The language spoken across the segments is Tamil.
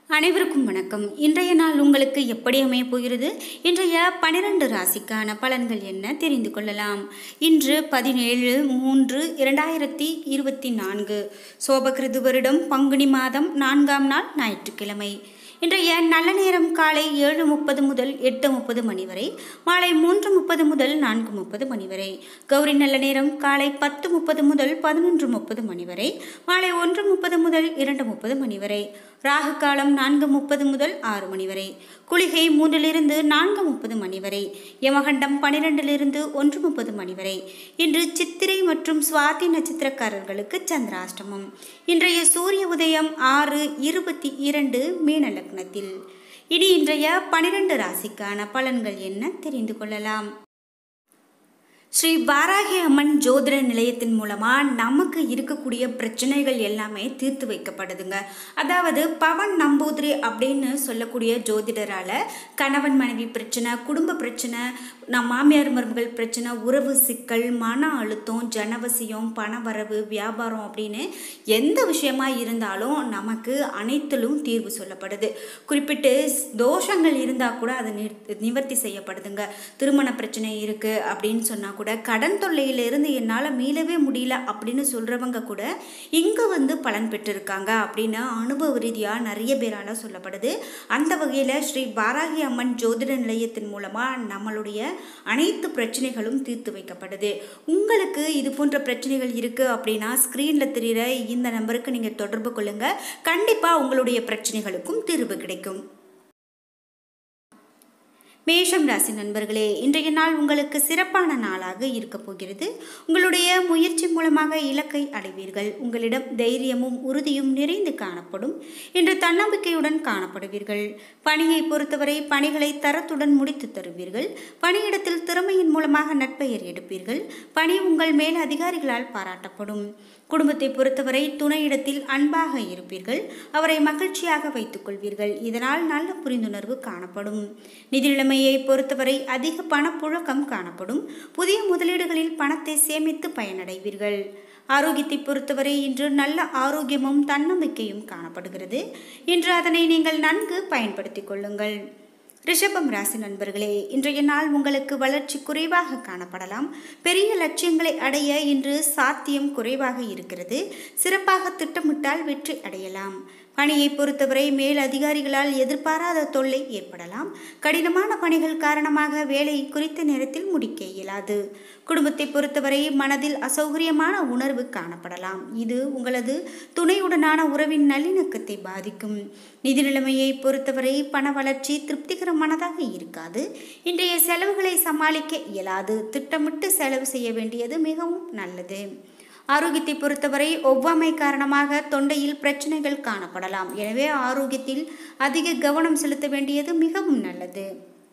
அனைவருக்கும் வணக்கம். இன்றைய நாள் உங்களுக்கு எப்படி அமைய போகிறது? இன்றைய 12 ராசிக்கான பலன்கள் என்ன தெரிந்து கொள்ளலாம். இன்று 17/3/2024 சோபகிருது வருடம் பங்குனி மாதம் 4ஆம் நாள் ஞாயிற்றுக்கிழமை. இன்றைய நல்ல நேரம் காலை 7:30 முதல் 8:30 மணி வரை, மாலை 3:30 முதல் 4:30 மணி வரை. கௌரி நல்ல நேரம் காலை 10:30 முதல் 11:30 மணி வரை, மாலை 1:30 முதல் 2:30 மணி வரை. ராகு காலம் 4:30 முதல் 6 மணி வரை. குளிகை 3 4:30 மணி வரை. யமகண்டம் 12 1:30 மணி வரை. இன்று சித்திரை மற்றும் சுவாதி நட்சத்திரக்காரர்களுக்கு சந்திராஷ்டமம். இன்றைய சூரிய உதயம் 6:22 மீன லக்னத்தில். இனி இன்றைய 12 ராசிக்கான பலன்கள் என்ன தெரிந்து கொள்ளலாம். ஸ்ரீ வாராகி அம்மன் ஜோதிட நிலையத்தின் மூலமாக நமக்கு இருக்கக்கூடிய பிரச்சனைகள் எல்லாமே தீர்த்து வைக்கப்படுதுங்க. அதாவது பவன் நம்பூதிரி அப்படின்னு சொல்லக்கூடிய ஜோதிடரால் கணவன் மனைவி பிரச்சனை, குடும்ப பிரச்சனை, மாமியார் மருமகள் பிரச்சனை, உறவு சிக்கல், மன அழுத்தம், ஜனவசியம், பணவரவு, வியாபாரம் அப்படின்னு எந்த விஷயமா இருந்தாலும் நமக்கு அனைத்திலும் தீர்வு சொல்லப்படுது. குறிப்பிட்டு தோஷங்கள் இருந்தால் கூட அது நிவர்த்தி செய்யப்படுதுங்க. திருமண பிரச்சனை இருக்குது அப்படின்னு சொன்னால் கூட, கடன் தொல்லையிலிருந்து என்னால் மீளவே முடியல அப்படின்னு சொல்கிறவங்க கூட இங்கே வந்து பலன் பெற்றிருக்காங்க அப்படின்னு அனுபவ ரீதியாக நிறைய பேரால் சொல்லப்படுது. அந்த வகையில் ஸ்ரீ வாராகி அம்மன் ஜோதிட நிலையத்தின் மூலமாக நம்மளுடைய அனைத்து பிரச்சனைகளும் தீர்த்து வைக்கப்படுது. உங்களுக்கு இது போன்ற பிரச்சனைகள் இருக்குது அப்படின்னா ஸ்க்ரீனில் தெரிகிற இந்த நம்பருக்கு நீங்கள் தொடர்பு கொள்ளுங்கள். கண்டிப்பாக உங்களுடைய பிரச்சனைகளுக்கும் தீர்வு கிடைக்கும். மேஷம் ராசி நண்பர்களே, இன்றைய நாள் உங்களுக்கு சிறப்பான நாளாக இருக்க போகிறது. உங்களுடைய முயற்சி மூலமாக இலக்கை அடைவீர்கள். உங்களிடம் தைரியமும் உறுதியும் நிறைந்து காணப்படும். இன்று தன்னம்பிக்கையுடன் காணப்படுவீர்கள். பணியை பொறுத்தவரை பணிகளை தரத்துடன் முடித்து தருவீர்கள். பணியிடத்தில் திறமையின் மூலமாக நற்பெயர் எடுப்பீர்கள். பணி உங்கள் மேல் அதிகாரிகளால் பாராட்டப்படும். குடும்பத்தை பொறுத்தவரை துணையிடத்தில் அன்பாக இருப்பீர்கள். அவரை மகிழ்ச்சியாக வைத்துக் கொள்வீர்கள். இதனால் நல்ல புரிந்துணர்வு காணப்படும். நிதி நிலைமையை பொறுத்தவரை அதிக பணப்புழக்கம் காணப்படும். புதிய முதலீடுகளில் பணத்தை சேமித்து பயனடைவீர்கள். ஆரோக்கியத்தை பொறுத்தவரை இன்று நல்ல ஆரோக்கியமும் தன்னம்பிக்கையும் காணப்படுகிறது. இன்று அதனை நீங்கள் நன்கு பயன்படுத்திக் கொள்ளுங்கள். ரிஷபம் ராசி நண்பர்களே, இன்றைய நாள் உங்களுக்கு வளர்ச்சி குறைவாக காணப்படலாம். பெரிய லட்சியங்களை அடைய இன்று சாத்தியம் குறைவாக இருக்கிறது. சிறப்பாக திட்டமிட்டால் வெற்றி அடையலாம். பணியை பொறுத்தவரை மேல் அதிகாரிகளால் எதிர்பாராத தொல்லை ஏற்படலாம். கடினமான பணிகள் காரணமாக வேலை குறித்த நேரத்தில் முடிக்க இயலாது. குடும்பத்தை பொறுத்தவரை மனதில் அசௌகரியமான உணர்வு காணப்படலாம். இது உங்களது துணையுடனான உறவின் நல்லிணக்கத்தை பாதிக்கும். நிதி நிலைமையை பொறுத்தவரை பண வளர்ச்சி திருப்திகரமானதாக இருக்காது. இன்றைய செலவுகளை சமாளிக்க இயலாது. திட்டமிட்டு செலவு செய்ய வேண்டியது மிகவும் நல்லது. ஆரோக்கியத்தை பொறுத்தவரை ஒவ்வாமை காரணமாக தொண்டையில் பிரச்சனைகள் காணப்படலாம். எனவே ஆரோக்கியத்தில் அதிக கவனம் செலுத்த வேண்டியது மிகவும் நல்லது.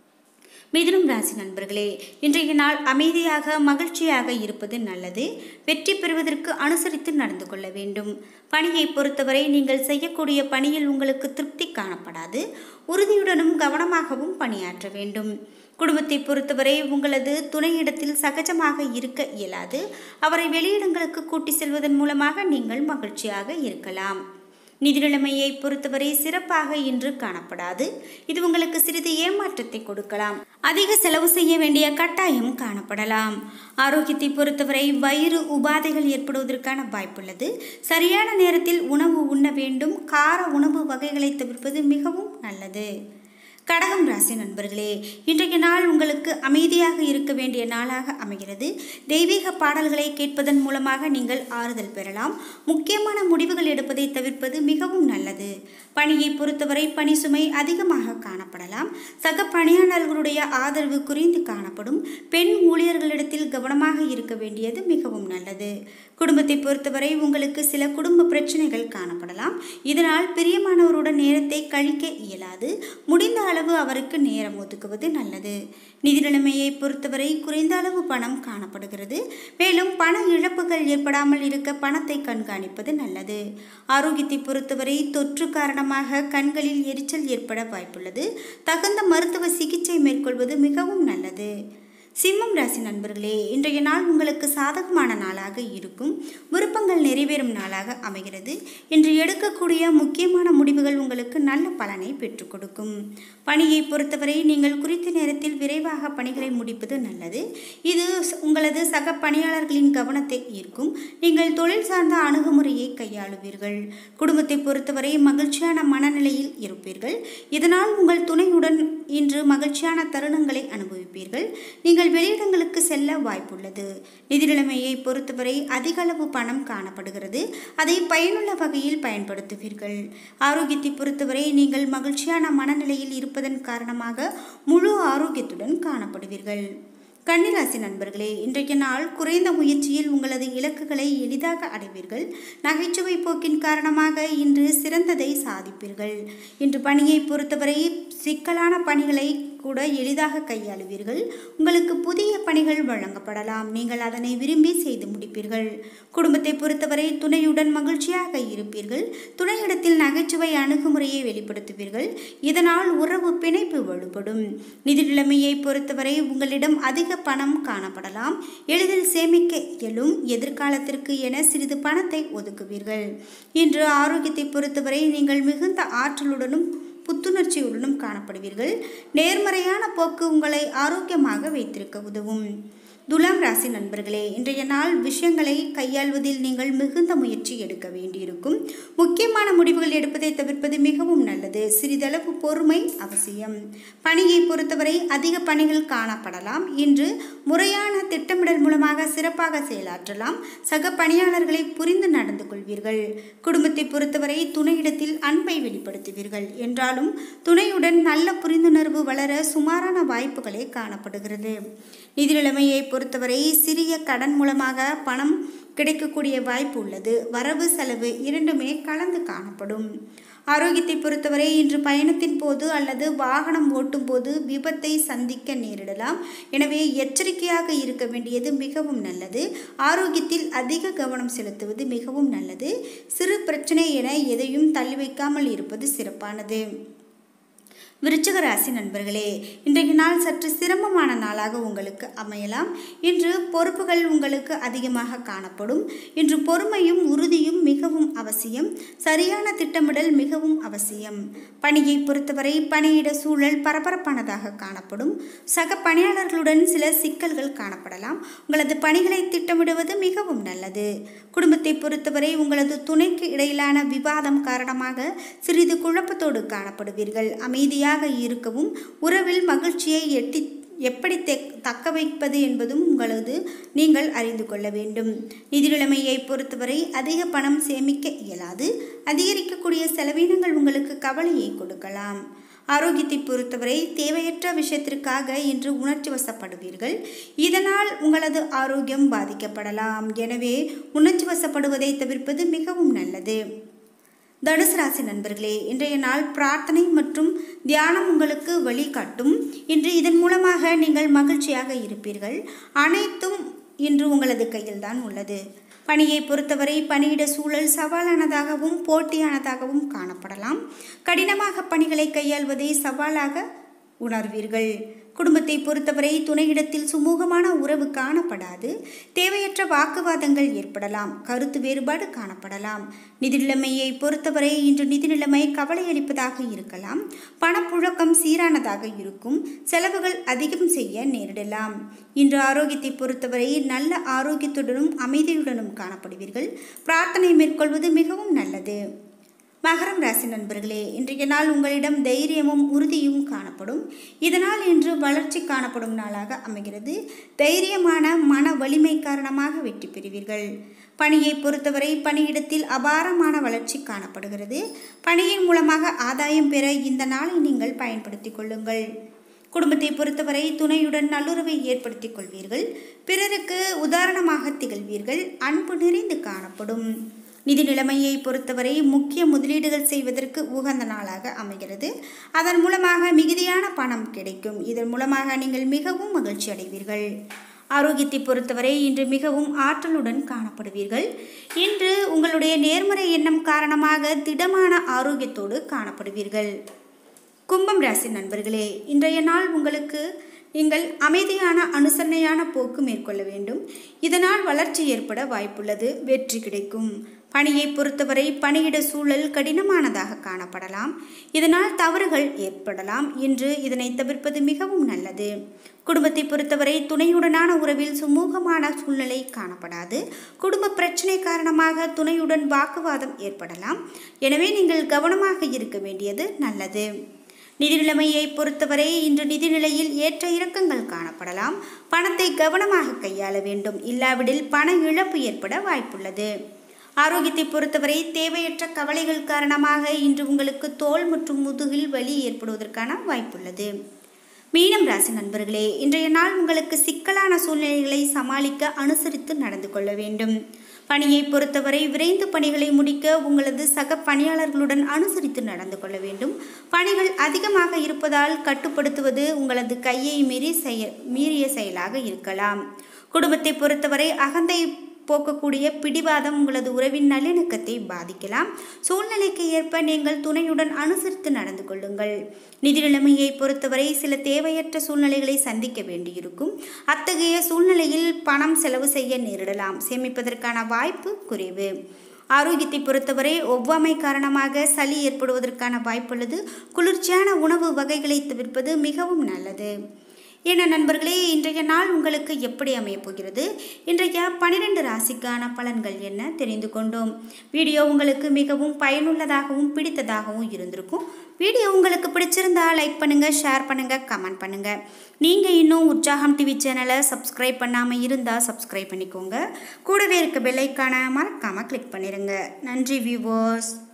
மிதுனம் ராசி நண்பர்களே, இன்றைய நாள் அமைதியாக மகிழ்ச்சியாக இருப்பது நல்லது. வெற்றி பெறுவதற்கு அனுசரித்து நடந்து கொள்ள வேண்டும். பணியை பொறுத்தவரை நீங்கள் செய்யக்கூடிய பணியில் உங்களுக்கு திருப்தி காணப்படாது. உறுதியுடனும் கவனமாகவும் பணியாற்ற வேண்டும். குடும்பத்தை பொறுத்தவரை உங்களது துணையிடத்தில் சகஜமாக இருக்க இயலாது. அவரை வெளியிடங்களுக்கு கூட்டி செல்வதன் மூலமாக நீங்கள் மகிழ்ச்சியாக இருக்கலாம். நிதி நிலைமையை பொறுத்தவரை சிறப்பாக இன்று காணப்படாது. இது உங்களுக்கு சிறிது ஏமாற்றத்தை கொடுக்கலாம். அதிக செலவு செய்ய வேண்டிய கட்டாயம் காணப்படலாம். ஆரோக்கியத்தை பொறுத்தவரை வயிறு உபாதைகள் ஏற்படுவதற்கான வாய்ப்புள்ளது. சரியான நேரத்தில் உணவு உண்ண வேண்டும். கார உணவு வகைகளை தவிர்ப்பது மிகவும் நல்லது. கடகம் ராசி நண்பர்களே, இன்றைய நாள் உங்களுக்கு அமைதியாக இருக்க வேண்டிய நாளாக அமைகிறது. தெய்வீக பாடல்களை கேட்பதன் மூலமாக நீங்கள் ஆறுதல் பெறலாம். முக்கியமான முடிவுகள் எடுப்பதை தவிர்ப்பது மிகவும் நல்லது. பணியை பொறுத்தவரை பணி சுமை அதிகமாக காணப்படலாம். சக பணியாளர்களுடைய ஆதரவு குறைந்து காணப்படும். பெண் ஊழியர்களிடத்தில் கவனமாக இருக்க வேண்டியது மிகவும் நல்லது. குடும்பத்தை பொறுத்தவரை உங்களுக்கு சில குடும்ப பிரச்சனைகள் காணப்படலாம். இதனால் பிரியமானவருடன் நேரத்தை கழிக்க இயலாது. முடிந்த அளவு அவருக்கு நேரம் ஒதுக்குவது நல்லது. நிதி நிலைமையை பொறுத்தவரை குறைந்த அளவு பணம் காணப்படுகிறது. மேலும் பண இழப்புகள் ஏற்படாமல் இருக்க பணத்தை கண்காணிப்பது நல்லது. ஆரோக்கியத்தை பொறுத்தவரை தொற்று காரணமாக கண்களில் எரிச்சல் ஏற்பட வாய்ப்புள்ளது. தகுந்த மருத்துவ சிகிச்சை மேற்கொள்வது மிகவும் நல்லது. சிம்மம் ராசி நண்பர்களே, இன்றைய நாள் உங்களுக்கு சாதகமான நாளாக இருக்கும். விருப்பங்கள் நிறைவேறும் நாளாக அமைகிறது. இன்று எடுக்கக்கூடிய முக்கியமான முடிவுகள் உங்களுக்கு நல்ல பலனை பெற்றுக் கொடுக்கும். பணியை பொறுத்தவரை நீங்கள் குறித்த நேரத்தில் விரைவாக பணிகளை முடிப்பது நல்லது. இது உங்களது சக பணியாளர்களின் கவனத்தை ஈர்க்கும். நீங்கள் தொழில் சார்ந்த அணுகுமுறையை கையாளுவீர்கள். குடும்பத்தை பொறுத்தவரை மகிழ்ச்சியான மனநிலையில் இருப்பீர்கள். இதனால் உங்கள் துணையுடன் இன்று மகிழ்ச்சியான தருணங்களை அனுபவிப்பீர்கள். நீங்கள் வெளியிடங்களுக்கு செல்ல வாய்ப்புள்ளது. நிதி நிலைமையை பொறுத்தவரை அதிக அளவு பணம் காணப்படுகிறது. அதை பயனுள்ள வகையில் பயன்படுத்துவீர்கள். ஆரோக்கியத்தை பொறுத்தவரை நீங்கள் மகிழ்ச்சியான மனநிலையில் இருப்பதன் காரணமாக முழு ஆரோக்கியத்துடன் காணப்படுவீர்கள். கன்னிராசி நண்பர்களே, இன்றைய நாள் குறைந்த முயற்சியில் உங்களது இலக்குகளை எளிதாக அடைவீர்கள். நகைச்சுவை போக்கின் காரணமாக இன்று சிறந்ததை சாதிப்பீர்கள். இன்று பணியை பொறுத்தவரை சிக்கலான பணிகளை கூட எளிதாக கையாளுவீர்கள். உங்களுக்கு புதிய பணிகள் வழங்கப்படலாம். நீங்கள் அதனை விரும்பி செய்து முடிப்பீர்கள். குடும்பத்தை பொறுத்தவரை துணையுடன் மகிழ்ச்சியாக இருப்பீர்கள். துணையிடத்தில் நகைச்சுவை அணுகுமுறையை வெளிப்படுத்துவீர்கள். இதனால் உறவு பிணைப்பு வலுப்படும். நிதி நிலைமையை பொறுத்தவரை உங்களிடம் அதிக பணம் காணப்படலாம். எளிதில் சேமிக்க இயலும். எதிர்காலத்திற்கு என சிறிது பணத்தை ஒதுக்குவீர்கள். இன்று ஆரோக்கியத்தை பொறுத்தவரை நீங்கள் மிகுந்த ஆற்றலுடனும் புத்துணர்ச்சியுடனும் காணப்படுவீர்கள். நேர்மறையான போக்கு உங்களை ஆரோக்கியமாக வைத்திருக்க உதவும். துலாம் ராசி நண்பர்களே, இன்றைய நாள் விஷயங்களை கையாள்வதில் நீங்கள் மிகுந்த முயற்சி எடுக்க வேண்டியிருக்கும். முக்கியமான முடிவுகள் எடுப்பதை தவிர்ப்பது மிகவும் நல்லது. சிறிதளவு பொறுமை அவசியம். பணியை பொறுத்தவரை அதிக பணிகள் காணப்படலாம். இன்று முறையான திட்டமிடல் மூலமாக சிறப்பாக செயலாற்றலாம். சக பணியாளர்களை புரிந்து நடந்து கொள்வீர்கள். குடும்பத்தை பொறுத்தவரை துணையிடத்தில் அன்பை வெளிப்படுத்துவீர்கள். என்றாலும் துணையுடன் நல்ல புரிந்துணர்வு வளர சுமாரான வாய்ப்புகளே காணப்படுகிறது. நிதி நிலைமையை பொறுத்தவரை சிறிய கடன் மூலமாக பணம் கிடைக்கக்கூடிய வாய்ப்பு உள்ளது. வரவு செலவு இரண்டுமே கலந்து காணப்படும். ஆரோக்கியத்தை பொறுத்தவரை இன்று பயணத்தின் போது அல்லது வாகனம் ஓட்டும் போது விபத்தை சந்திக்க நேரிடலாம். எனவே எச்சரிக்கையாக இருக்க வேண்டியது மிகவும் நல்லது. ஆரோக்கியத்தில் அதிக கவனம் செலுத்துவது மிகவும் நல்லது. சிறு பிரச்சனை என எதையும் தள்ளி வைக்காமல் இருப்பது சிறப்பானது. விருச்சிக ராசி நண்பர்களே, இன்றைய நாள் சற்று சிரமமான நாளாக உங்களுக்கு அமையலாம். இன்று பொறுப்புகள் உங்களுக்கு அதிகமாக காணப்படும். இன்று பொறுமையும் உறுதியும் மிகவும் அவசியம். சரியான திட்டமிடல் மிகவும் அவசியம். பணியை பொறுத்தவரை பணியிட சூழல் பரபரப்பானதாக காணப்படும். சக பணியாளர்களுடன் சில சிக்கல்கள் காணப்படலாம். உங்களது பணிகளை திட்டமிடுவது மிகவும் நல்லது. குடும்பத்தை பொறுத்தவரை உங்களது துணைக்கு இடையிலான விவாதம் காரணமாக சிறிது குழப்பத்தோடு காணப்படுவீர்கள். அமைதியாக இருக்கவும் உறவில் மகிழ்ச்சியை எப்படி தக்க வைப்பது என்பதும் நீங்கள் அறிந்து கொள்ள வேண்டும். நிதி நிலைமையை பொறுத்தவரை அதிக பணம் சேமிக்க இயலாது. அதிகரிக்கக்கூடிய செலவினங்கள் உங்களுக்கு கவலையை கொடுக்கலாம். ஆரோக்கியத்தை பொறுத்தவரை தேவையற்ற விஷயத்திற்காக இன்று உணர்ச்சி வசப்படுவீர்கள். இதனால் உங்களது ஆரோக்கியம் பாதிக்கப்படலாம். எனவே உணர்ச்சி வசப்படுவதை தவிர்ப்பது மிகவும் நல்லது. தனுசு ராசி நண்பர்களே, இன்றைய நாள் பிரார்த்தனை மற்றும் தியானம் உங்களுக்கு வழிகாட்டும். இன்று இதன் மூலமாக நீங்கள் மகிழ்ச்சியாக இருப்பீர்கள். அனைத்தும் இன்று உங்களது கையில்தான் உள்ளது. பணியை பொறுத்தவரை பணியிட சூழல் சவாலானதாகவும் போட்டியானதாகவும் காணப்படலாம். கடினமாக பணிகளை கையாள்வதை சவாலாக உணர்வீர்கள். குடும்பத்தை பொறுத்தவரை துணையிடத்தில் சுமூகமான உறவு காணப்படாது. தேவையற்ற வாக்குவாதங்கள் ஏற்படலாம். கருத்து வேறுபாடு காணப்படலாம். நிதி நிலைமையை பொறுத்தவரை இன்று நிதி நிலைமை கவலையளிப்பதாக இருக்கலாம். பணப்புழக்கம் சீரானதாக இருக்கும். செலவுகள் அதிகம் செய்ய நேரிடலாம். இன்று ஆரோக்கியத்தை பொறுத்தவரை நல்ல ஆரோக்கியத்துடனும் அமைதியுடனும் காணப்படுவீர்கள். பிரார்த்தனை மேற்கொள்வது மிகவும் நல்லது. மகரம் ராசி நண்பர்களே, இன்றைய நாள் உங்களிடம் தைரியமும் உறுதியும் காணப்படும். இதனால் இன்று வளர்ச்சி காணப்படும் நாளாக அமைகிறது. தைரியமான மன வலிமை காரணமாக வெற்றி பெறுவீர்கள். பணியை பொறுத்தவரை பணியிடத்தில் அபாரமான வளர்ச்சி காணப்படுகிறது. பணியின் மூலமாக ஆதாயம் பெற இந்த நாளை நீங்கள் பயன்படுத்தி கொள்ளுங்கள். குடும்பத்தை பொறுத்தவரை துணையுடன் நல்லுறவை ஏற்படுத்திக் கொள்வீர்கள். பிறருக்கு உதாரணமாக திகழ்வீர்கள். அன்பு நிறைந்து காணப்படும். நிதி நிலைமையை பொறுத்தவரை முக்கிய முதலீடுகள் செய்வதற்கு உகந்த நாளாக அமைகிறது. அதன் மூலமாக மிகுதியான பணம் கிடைக்கும். இதன் மூலமாக நீங்கள் மிகவும் மகிழ்ச்சி அடைவீர்கள். ஆரோக்கியத்தை பொறுத்தவரை இன்று மிகவும் ஆற்றலுடன் காணப்படுவீர்கள். இன்று உங்களுடைய நேர்மறை எண்ணம் காரணமாக திடமான ஆரோக்கியத்தோடு காணப்படுவீர்கள். கும்பம் ராசி நண்பர்களே, இன்றைய நாள் உங்களுக்கு நீங்கள் அமைதியான அனுசரணையான போக்கு மேற்கொள்ள வேண்டும். இதனால் வளர்ச்சி ஏற்பட வாய்ப்புள்ளது. வெற்றி கிடைக்கும். பணியை பொறுத்தவரை பணியிட சூழல் கடினமானதாக காணப்படலாம். இதனால் தவறுகள் ஏற்படலாம். இன்று இதனை தவிர்ப்பது மிகவும் நல்லது. குடும்பத்தை பொறுத்தவரை துணையுடனான உறவில் சுமூகமான சூழ்நிலை காணப்படாது. குடும்ப பிரச்சனை காரணமாக துணையுடன் வாக்குவாதம் ஏற்படலாம். எனவே நீங்கள் கவனமாக இருக்க வேண்டியது நல்லது. நிதி நிலைமையை பொறுத்தவரை இன்று நிதிநிலையில் ஏற்ற இறக்கங்கள் காணப்படலாம். பணத்தை கவனமாக கையாள வேண்டும். இல்லாவிடில் பண இழப்பு ஏற்பட வாய்ப்புள்ளது. ஆரோக்கியத்தை பொறுத்தவரை தேவையற்ற கவலைகள் காரணமாக இன்று உங்களுக்கு தோல் மற்றும் முதுகில் வலி ஏற்படுவதற்கான வாய்ப்புள்ளது. மீனம் ராசி நண்பர்களே, இன்றைய நாள் உங்களுக்கு சிக்கலான சூழ்நிலைகளை சமாளிக்க அனுசரித்து நடந்து கொள்ள வேண்டும். பணியை பொறுத்தவரை விரைந்து பணிகளை முடிக்க உங்களது சக பணியாளர்களுடன் அனுசரித்து நடந்து கொள்ள வேண்டும். பணிகள் அதிகமாக இருப்பதால் கட்டுப்படுத்துவது உங்களது கையை மீறிய செயலாக இருக்கலாம். குடும்பத்தை பொறுத்தவரை அகந்தை போக்கக்கூடிய பிடிவாதம் உங்களது உறவின் நல்லிணக்கத்தை பாதிக்கலாம். சூழ்நிலைக்கு ஏற்ப நீங்கள் துணையுடன் அனுசரித்து நடந்து கொள்ளுங்கள். நிதி நிலைமையை பொறுத்தவரை சில தேவையற்ற சூழ்நிலைகளை சந்திக்க வேண்டியிருக்கும். அத்தகைய சூழ்நிலையில் பணம் செலவு செய்ய நேரிடலாம். சேமிப்பதற்கான வாய்ப்பு குறைவு. ஆரோக்கியத்தை பொறுத்தவரை ஒவ்வாமை காரணமாக சளி ஏற்படுவதற்கான வாய்ப்புள்ளது. குளிர்ச்சியான உணவு வகைகளை தவிர்ப்பது மிகவும் நல்லது. என நண்பர்களே, இன்றைய நாள் உங்களுக்கு எப்படி அமைய போகிறது? இன்றைய 12 ராசிக்கான பலன்கள் என்ன தெரிந்து கொண்டோம். வீடியோ உங்களுக்கு மிகவும் பயனுள்ளதாகவும் பிடித்ததாகவும் இருந்திருக்கும். வீடியோ உங்களுக்கு பிடிச்சிருந்தா லைக் பண்ணுங்கள், ஷேர் பண்ணுங்கள், கமெண்ட் பண்ணுங்கள். நீங்கள் இன்னும் உற்சாகம் டிவி சேனலை சப்ஸ்கிரைப் பண்ணாமல் இருந்தால் சப்ஸ்கிரைப் பண்ணிக்கோங்க. கூடவே இருக்க பெல் ஐக்கானை மறக்காமல் கிளிக் பண்ணிடுங்க. நன்றி வியூவர்ஸ்.